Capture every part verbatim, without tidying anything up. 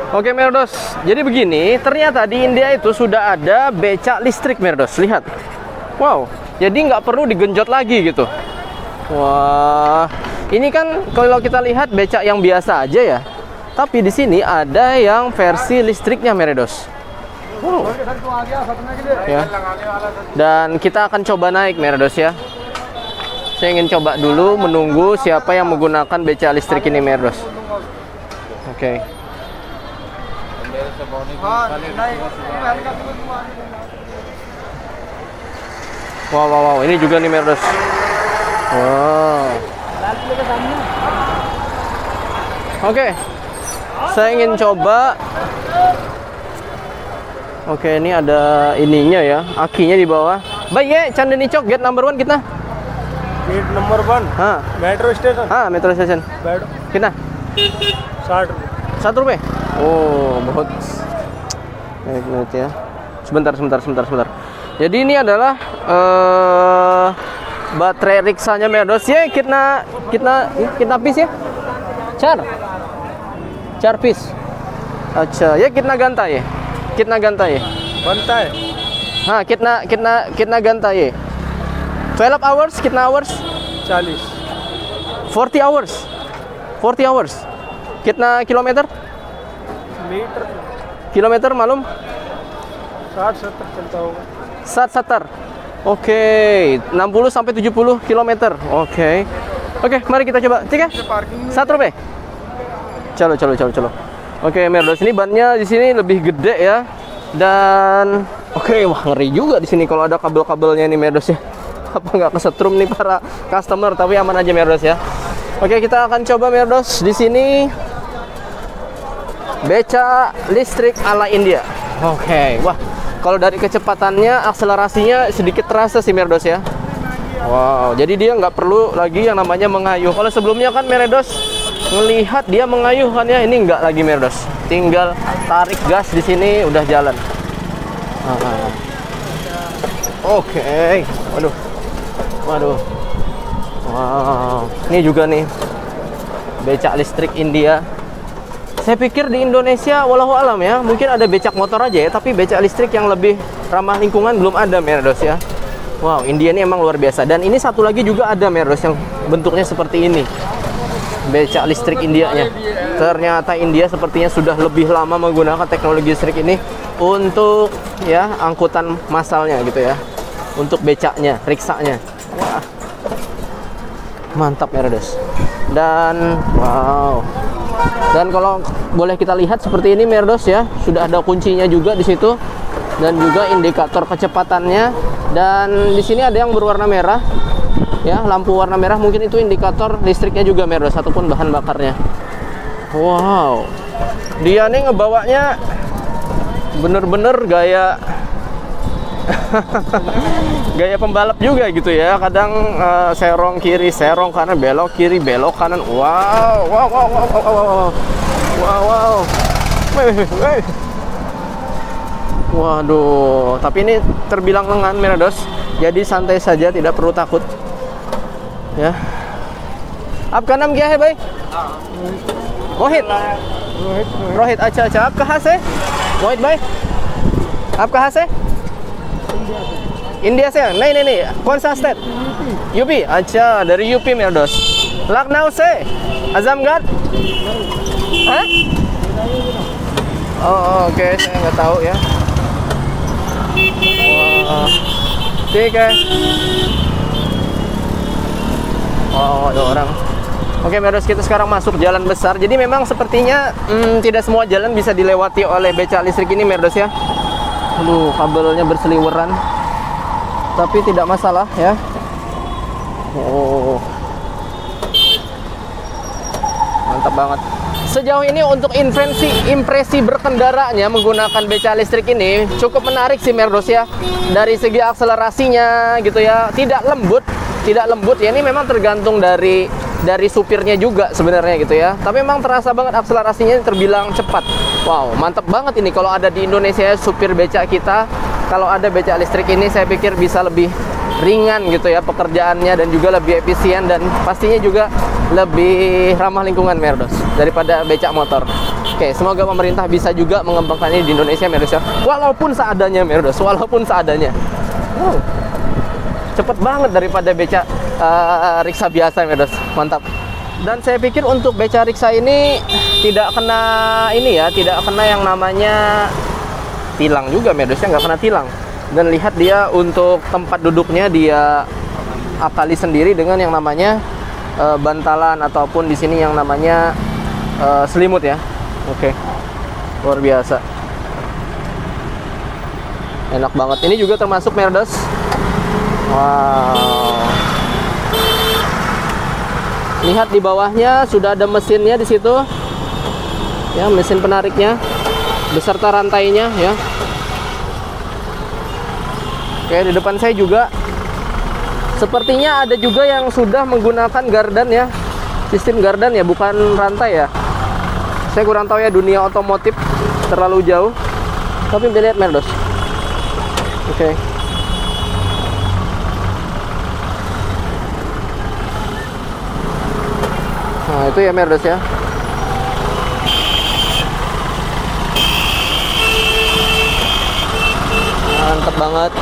Oke Merdos, jadi begini, ternyata di India itu sudah ada becak listrik Merdos, lihat. Wow, jadi nggak perlu digenjot lagi gitu. Wah, ini kan kalau kita lihat becak yang biasa aja ya. Tapi di sini ada yang versi listriknya Merdos. Wow. Ya. Dan kita akan coba naik Merdos ya. Saya ingin coba dulu menunggu siapa yang menggunakan becak listrik ini Merdos. Oke. Okay. Wow, wow, wow, ini juga nih Merdos. Wow. Oke, okay. Saya ingin coba. Oke, okay, ini ada ininya ya, akinya di bawah. Baik ya, Chandni Chowk, gate number one kita. Gate number one. हाँ. Metro station. हाँ, metro station. Bed. कितना? साठ. Satu rupiah. Oh, बहुत. Baik, lihat ya. Sebentar, sebentar, sebentar, sebentar. Jadi ini adalah uh, baterai riksanya Merdos ya. Kitna, kitna, kitna piece ya? Char. Char piece. अच्छा, ये कितना घंटा ये? कितना घंटा ये? बनता है. हाँ, कितना कितना कितना घंटा ये? twelve hours, कितना hours? चालीस. forty hours. forty hours. कितना किलोमीटर? मीटर. किलोमीटर मालूम? साठ सत्तर चलता होगा. साठ सत्तर. Oke, enam puluh sampai tujuh puluh kilometer. Oke. Oke, mari kita coba. Tiga. Satu rupiah. Calo, calo, calo, calo. Oke, Merdos, ini bannya di sini lebih gede ya. Dan oke, wah ngeri juga di sini kalau ada kabel-kabelnya nih Merdos ya. Apa nggak kesetrum nih para customer, tapi aman aja Merdos ya. Oke, kita akan coba Merdos di sini beca listrik ala India. Oke, wah kalau dari kecepatannya, akselerasinya sedikit terasa sih Merdos ya. Wow, jadi dia nggak perlu lagi yang namanya mengayuh. Kalau sebelumnya kan Merdos ngelihat dia mengayuh kan ya, ini nggak lagi Merdos. Tinggal tarik gas di sini udah jalan. Ah. Oke, waduh, waduh, wow, ini juga nih becak listrik India. Saya pikir di Indonesia, walau alam ya, mungkin ada becak motor aja ya, tapi becak listrik yang lebih ramah lingkungan belum ada Merdos ya. Wow, India ini emang luar biasa. Dan ini satu lagi juga ada Merdos yang bentuknya seperti ini, becak listrik Indianya. Ternyata India sepertinya sudah lebih lama menggunakan teknologi listrik ini untuk ya angkutan massalnya gitu ya, untuk becaknya, riksanya. Wah, mantap Merdos. Dan wow. Dan kalau boleh kita lihat seperti ini Merdos ya, sudah ada kuncinya juga di situ dan juga indikator kecepatannya. Dan di sini ada yang berwarna merah ya, lampu warna merah, mungkin itu indikator listriknya juga Merdos ataupun bahan bakarnya. Wow, dia nih ngebawanya bener-bener gaya gaya pembalap juga gitu ya. Kadang uh, serong kiri, serong kanan, belok kiri, belok kanan. Wow, wow, wow, wow, wow, wow, wow, wow. Wih, waduh, tapi ini terbilang lengan Merdos, jadi santai saja, tidak perlu takut. Ya. Apka naam kya hai bhai? Rohit. Rohit. Rohit, अच्छा अच्छा. आप कहाँ से? रोहित भाई, आप कहाँ से? इंडिया से? नहीं नहीं नहीं, कौन सा स्टेट? यूपी. अच्छा, dari U P Merdos. Lucknow से? Azamgarh? Hah? Oh, oke, okay. Saya nggak tahu ya. Wah, ठीक है. Oh, ada orang. Oke, Merdos, kita sekarang masuk jalan besar. Jadi memang sepertinya hmm, tidak semua jalan bisa dilewati oleh becak listrik ini Merdos ya. Aduh, kabelnya berseliweran. Tapi tidak masalah ya. Oh, mantap banget. Sejauh ini untuk impresi impresi berkendaranya menggunakan becak listrik ini cukup menarik sih Merdos ya. Dari segi akselerasinya gitu ya, tidak lembut, tidak lembut ya. Ini memang tergantung dari dari supirnya juga sebenarnya gitu ya. Tapi memang terasa banget akselerasinya, terbilang cepat. Wow, mantap banget ini kalau ada di Indonesia supir becak kita. Kalau ada becak listrik ini saya pikir bisa lebih ringan gitu ya pekerjaannya, dan juga lebih efisien, dan pastinya juga lebih ramah lingkungan Merdos daripada becak motor. Oke, semoga pemerintah bisa juga mengembangkan ini di Indonesia, Merdos ya. Walaupun seadanya, Merdos, walaupun seadanya. Wow. Cepet banget daripada beca uh, riksa biasa, Merdos. Mantap. Dan saya pikir untuk beca riksa ini tidak kena ini ya, tidak kena yang namanya tilang juga, Merdos ya, nggak kena tilang. Dan lihat dia untuk tempat duduknya dia akali sendiri dengan yang namanya uh, bantalan ataupun di sini yang namanya uh, selimut ya. Oke, luar biasa, enak banget. Ini juga termasuk, Merdos. Wow. Lihat di bawahnya sudah ada mesinnya di situ, ya, mesin penariknya beserta rantainya ya. Oke, di depan saya juga sepertinya ada juga yang sudah menggunakan gardan ya, sistem gardan ya, bukan rantai ya. Saya kurang tahu ya dunia otomotif terlalu jauh, tapi bisa lihat, Merdos. Oke. Nah, itu ya, Merdos ya. Mantap banget.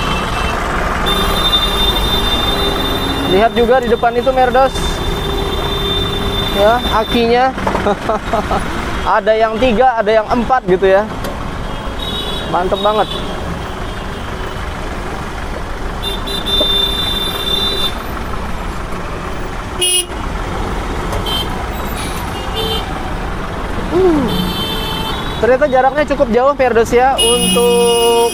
Lihat juga di depan itu, Merdos. Ya, akinya ada yang tiga, ada yang empat gitu ya. Mantep banget. Hmm. Ternyata jaraknya cukup jauh, Merdos ya, untuk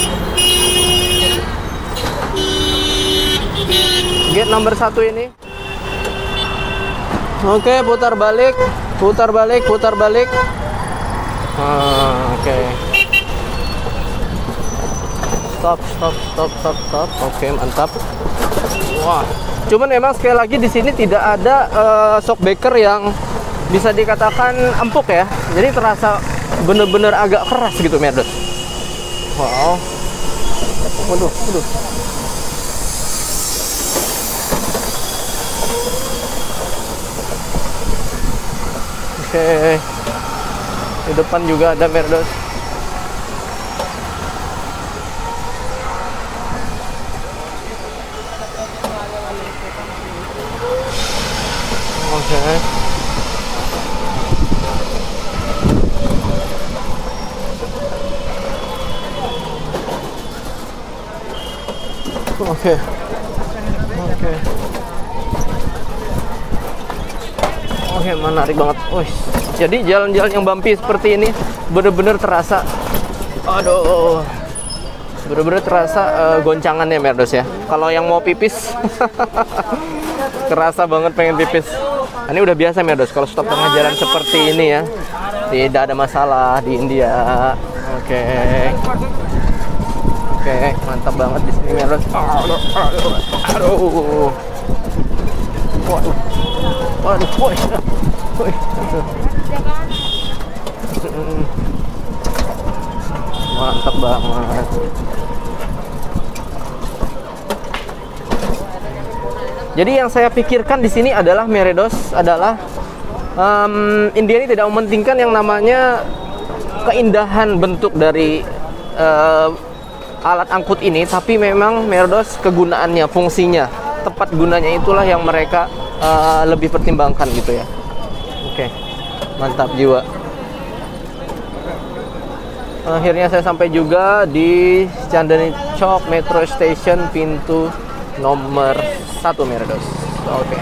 gate nomor satu ini. Oke, putar balik, putar balik, putar balik. Ah, oke. Stop, stop, stop, stop, stop. Oke, mantap. Wah, cuman memang sekali lagi di sini tidak ada uh, shockbreaker yang bisa dikatakan empuk ya. Jadi terasa bener-bener agak keras gitu, Merdos. Wow. Waduh, waduh. Oke, di depan juga ada, Merdos. Oke. Oke. Oke. Oke, menarik banget. Wih, jadi jalan-jalan yang bumpy seperti ini bener-bener terasa, aduh, bener-bener terasa uh, goncangannya, Merdos ya. Kalau yang mau pipis, kerasa banget pengen pipis. Nah, ini udah biasa, Merdos, kalau stop tengah jalan seperti ini ya, tidak ada masalah di India. Oke, oke, mantap banget di sini, Merdos. Aduh, aduh, aduh. Waduh, waduh, waduh. Mantap banget. Jadi yang saya pikirkan di sini adalah, Merdos, adalah um, India ini tidak mementingkan yang namanya keindahan bentuk dari uh, alat angkut ini, tapi memang, Merdos, kegunaannya, fungsinya, tepat gunanya itulah yang mereka uh, lebih pertimbangkan gitu ya. Oke, mantap jiwa. Akhirnya saya sampai juga di Chandni Chowk Metro Station, pintu nomor satu, Merdos. Oke.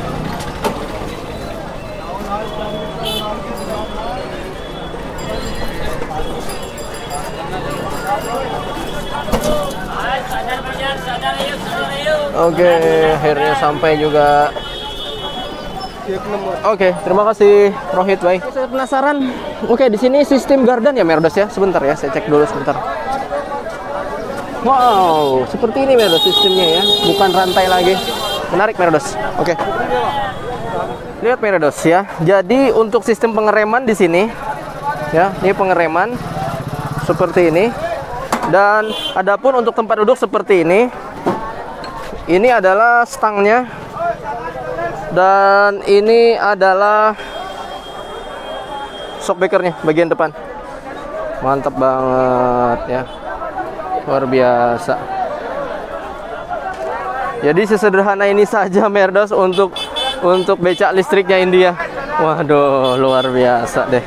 Oke, akhirnya sampai juga. Oke, terima kasih Rohit, baik. Saya penasaran. Oke, di sini sistem gardan ya, Merdos ya. Sebentar ya, saya cek dulu sebentar. Wow, seperti ini, Merdos, sistemnya ya, bukan rantai lagi. Menarik, Merdos. Oke. Lihat, Merdos ya. Jadi untuk sistem pengereman di sini ya, ini pengereman seperti ini. Dan adapun untuk tempat duduk seperti ini. Ini adalah stangnya. Dan ini adalah shockbreakernya bagian depan. Mantap banget ya. Luar biasa. Jadi sesederhana ini saja Merdos untuk untuk becak listriknya India. Waduh, luar biasa deh.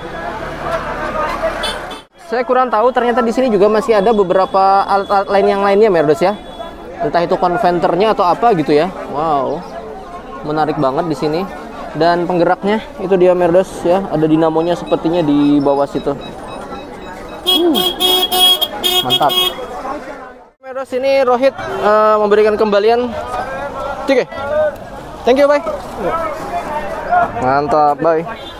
Saya kurang tahu, ternyata di sini juga masih ada beberapa alat-alat lain yang lainnya Merdos ya. Entah itu konverternya atau apa gitu ya. Wow. Menarik banget di sini. Dan penggeraknya itu dia Merdos ya, ada dinamonya sepertinya di bawah situ. Hmm. Mantap. Merdos ini Rohit uh, memberikan kembalian. Oke. Thank you, bye. Mantap, bye.